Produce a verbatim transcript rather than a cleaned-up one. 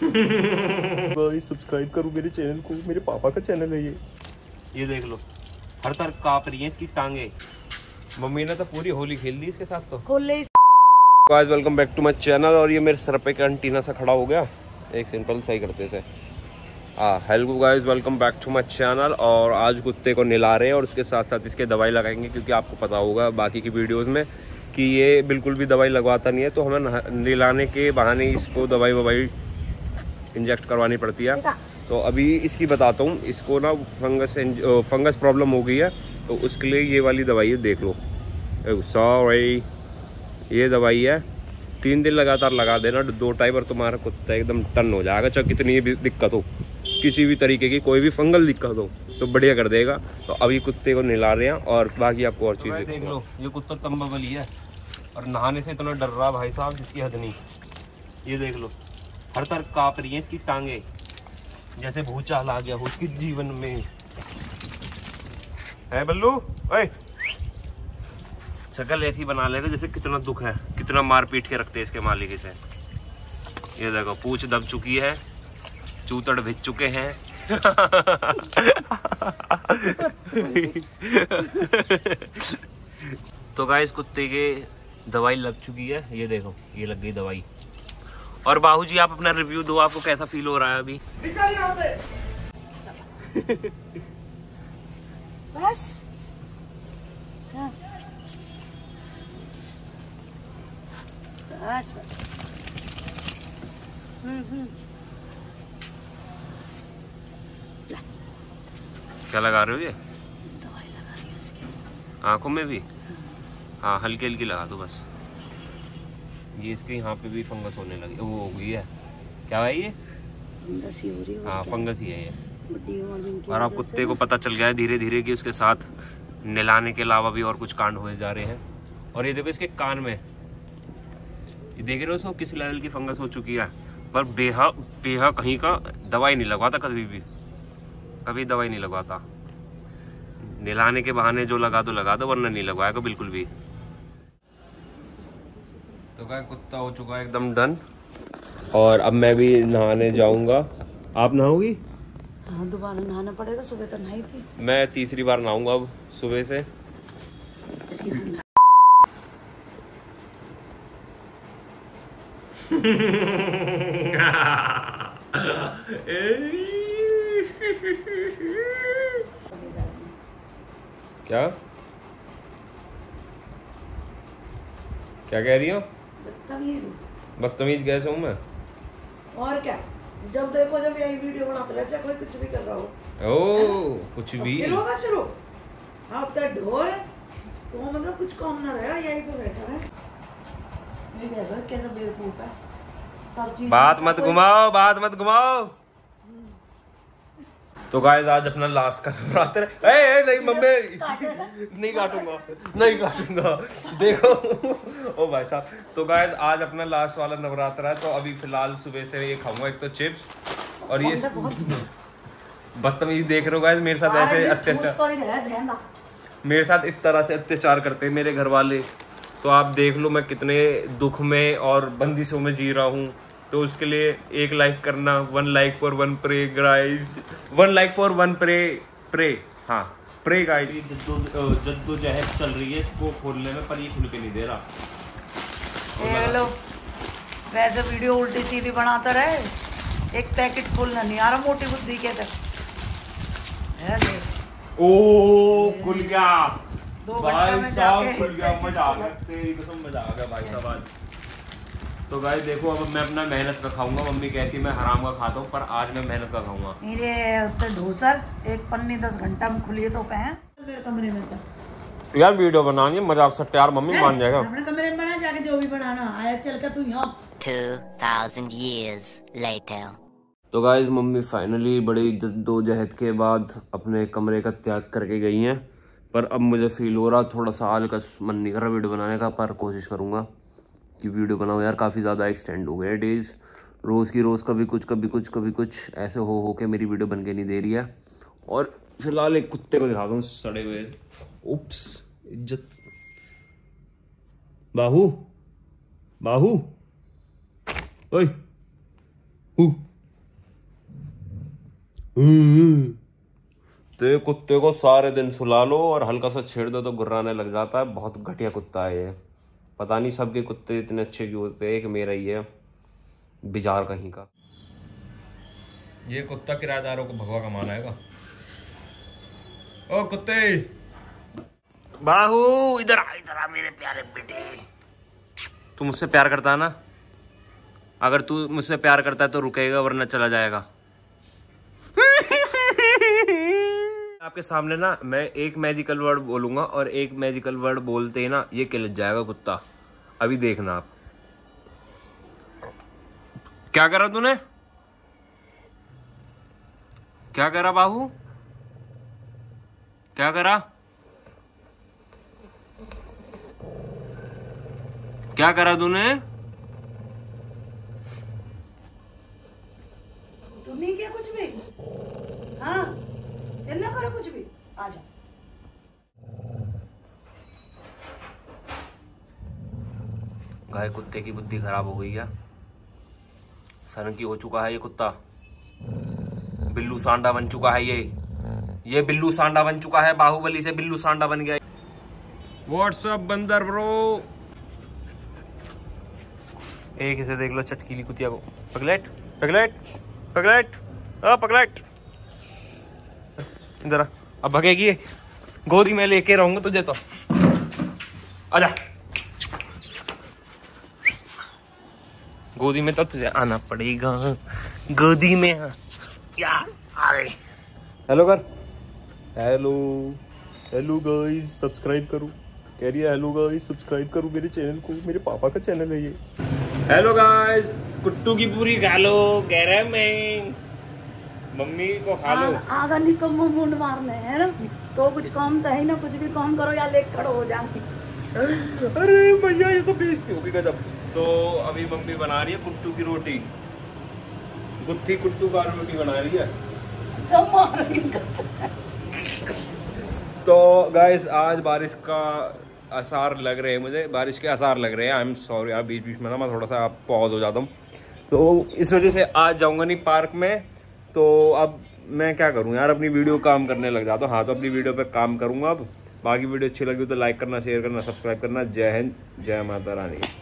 Guys subscribe करो मेरे channel को, मेरे पापा का चैनल है ये। ये देख लो हर तरफ कांप रही है इसकी टांगे। मम्मी ने तो पूरी होली खेल दी इसके साथ। तो guys welcome back to my channel. और ये मेरे सर पे का एंटीना सा खड़ा हो गया, एक सिंपल सही करते से। हाँ hello guys welcome back to my channel. और आज कुत्ते को नहला रहे हैं और उसके साथ साथ इसके दवाई लगाएंगे, क्योंकि आपको पता होगा बाकी की वीडियोस में कि ये बिल्कुल भी दवाई लगवाता नहीं है, तो हमें नहलाने के बहाने इसको दवाई ववाई इंजेक्ट करवानी पड़ती है। तो अभी इसकी बताता हूँ, इसको ना फंगस फंगस प्रॉब्लम हो गई है, तो उसके लिए ये वाली दवाई है, देख लो। सॉरी ये दवाई है, तीन दिन लगातार लगा देना, दो टाइम और तुम्हारा कुत्ता एकदम टन हो जाएगा। चाहे कितनी भी दिक्कत हो, किसी भी तरीके की कोई भी फंगल दिक्कत हो तो बढ़िया कर देगा। तो अभी कुत्ते को नहला रहे हैं और बाकी आपको और चीज़ देख लो। ये कुत्ता तंबा बली है और नहाने से इतना डर रहा भाई साहब जिसकी हद नहीं। ये देख लो हर तरफ कांप रही है इसकी टांगे, जैसे भूचाल आ गया हो उसकी जीवन में। है बल्लू ओए, शकल ऐसी बना लेगा जैसे कितना दुख है, कितना मार पीट के रखते हैं इसके मालिक से। ये देखो पूंछ दब चुकी है, चूतड़ भिज चुके हैं। तो गाइस कुत्ते के दवाई लग चुकी है, ये देखो ये लग गई दवाई। और बाहू जी आप अपना रिव्यू दो, आपको कैसा फील हो रहा है अभी? बस बस बस। हम्म हम्म। क्या लगा रहे हो? ये दवाई लगा रही है उसकी आंखों में भी। हाँ हल्की हल्की लगा दो बस। ये इसके यहाँ पे भी फंगस होने लगी, वो हो गई है। क्या है ये? फंगस ही हो रही है। हाँ फंगस ही है ये। और आप कुत्ते को पता चल गया है धीरे धीरे कि उसके साथ नहलाने के अलावा भी और कुछ कांड हुए जा रहे हैं। और ये देखो इसके कान में, ये देख रहे हो उसको किस लेवल की फंगस हो चुकी है। पर बेहा बेहा कहीं का दवाई नहीं लगवाता, कभी भी कभी दवाई नहीं लगवाता। नहलाने के बहाने जो लगा दो लगा दो, वरना नहीं लगवाएगा बिल्कुल भी। तो क्या कुत्ता हो चुका है एकदम डन। और अब मैं भी नहाने जाऊंगा। आप नहाओगी? हाँ दोबारा नहाना पड़ेगा, सुबह तो नहाई थी। मैं तीसरी बार नहाऊंगा अब सुबह से। क्या क्या कह रही हो? बदतमीज बदतमीज कैसे हूँ मैं? और क्या, जब देखो जब यही वीडियो बनाते रहे, चाहे कोई कुछ भी कर रहा हो। ओ कुछ भी होगा शुरू। हाँ अब तक ढोर है तो मतलब कुछ काम ना रहा, यही पे बैठा है। ये देखो कैसा बेवकूफ है, सब चीज। बात मत घुमाओ, बात मत घुमाओ। तो गाइस आज अपना लास्ट का नवरात्र है। ए, ए, नहीं मम्मी नहीं काटूंगा, नहीं काटूंगा। देखो ओ भाई साहब। तो गाइस आज अपना लास्ट वाला नवरात्र है, तो अभी फिलहाल सुबह से ये खाऊंगा, एक तो चिप्स और ये बदतमीजी देख रहे हो गाइस मेरे साथ ऐसे अत्याचार, मेरे साथ इस तरह से अत्याचार करते हैं मेरे घर वाले। तो आप देख लो मैं कितने दुख में और बंदिशों में जी रहा हूँ। तो उसके लिए एक लाइक करना, one like for one pray guys, one like for one pray pray हाँ प्रे गाइस। जद्दोजहद चल रही है इसको खोलने में, पर ये खुल के नहीं दे रहा। हेलो वैसे वीडियो उल्टी सीधी बनाता रहे, एक पैकेट खोलना नहीं आ रहा मोटी बुद्धि के तक। ओ खुल गया भाई साहब, खुल गया, मजा आ गया, तेरी कसम मजा आ गया भाई साहब आज। तो गाइस देखो अब मैं अपना मेहनत का खाऊंगा। मम्मी कहती है मैं हराम का खाता हूँ, पर आज मैं मेहनत का खाऊंगा। मेरे ढोसर एक पन्नी दस घंटा में खुली तो पे मेरे कमरे में था यार, वीडियो बनानी है मजाक से यार, मम्मी मान जाएगा। अपने कमरे में बना, जाके जो भी बनाना आया चल के तू यहाँ। two thousand years later. तो गाइस मम्मी फाइनली बड़ी जद्दोजहद के बाद अपने कमरे का त्याग करके गई हैं। पर अब मुझे फील हो रहा थोड़ा सा आलकस, मन नहीं कर रहा वीडियो बनाने का, पर कोशिश करूँगा कि वीडियो बनाऊँ यार। काफ़ी ज़्यादा एक्सटेंड हो गए डेज, रोज़ की रोज़ कभी कुछ कभी कुछ कभी कुछ ऐसे हो हो के मेरी वीडियो बन के नहीं दे रही है। और फिलहाल एक कुत्ते को दिखा दूँ सड़े हुए। उप्स इज्जत। बाहू बाहू ओए हु तो ये कुत्ते को सारे दिन सुला लो और हल्का सा छेड़ दो तो गुर्राने लग जाता है। बहुत घटिया कुत्ता है ये। पता नहीं सबके कुत्ते इतने अच्छे क्यों होते हैं कि मेरा ही है बिजार कहीं का। ये कुत्ता किराएदारों को भगवा कमाना है। ओ कुत्ते, बाहू इधर आ, इधर आ मेरे प्यारे बेटे। तू मुझसे प्यार करता है ना? अगर तू मुझसे प्यार करता है तो रुकेगा वरना चला जाएगा। आपके सामने ना मैं एक मैजिकल वर्ड बोलूंगा और एक मैजिकल वर्ड बोलते ही ना ये किलच जाएगा कुत्ता। अभी देखना आप। क्या करा तूने? क्या करा बाहू? क्या करा? क्या करा तूने? तुमने क्या कुछ भी? हाँ, दिल ना करो कुछ भी। आ जा। गाय कुत्ते की बुद्धि खराब हो गई है। सनकी हो चुका है ये कुत्ता। बिल्लू सांडा बन चुका है ये ये बिल्लू सांडा बन चुका है। बाहुबली से बिल्लू सांडा बन गया। व्हाट्सअप बंदर ब्रो। एक इसे देख लो चटकीली कुतिया को। पगलेट पगलेट पगलेट आ पगलेट इधर। अब भगेगी गोदी में लेके रहूंगा तुझे तो। आजा गोदी में तो तुझे आना पड़ेगा। गोदी में या आ गई। हेलो कर। हेलो हेलो गाइस सब्सक्राइब करो। कह रही है हेलो गाइस सब्सक्राइब करो मेरे चैनल को। मेरे पापा का चैनल है ये। हेलो गाइस कुट्टू की पूरी खा लो। कह रहे मैं मम्मी को खा लो। आगा निकम मुंड मारने है ना तो कुछ काम तो है ना। कुछ भी काम करो या लेक खड़ो हो जाए। अरे भैया ये तो बेइज्जती होगी गजब। तो अभी मम्मी बना रही है कुट्टू की रोटी। गुत्थी कुट्टू का रोटी बना रही है। तो गाइस आज बारिश का आसार लग रहे हैं मुझे। बारिश के आसार लग रहे हैं। आई एम सॉरी यार बीच बीच में ना मैं थोड़ा सा पॉज हो जाता हूँ तो इस वजह से आज जाऊँगा नहीं पार्क में। तो अब मैं क्या करूँ यार अपनी वीडियो काम करने लग जाता हूँ। हाँ तो अपनी वीडियो पे काम करूँगा अब। बाकी वीडियो अच्छी लगी तो लाइक करना शेयर करना सब्सक्राइब करना। जय हिंद जय माता रानी।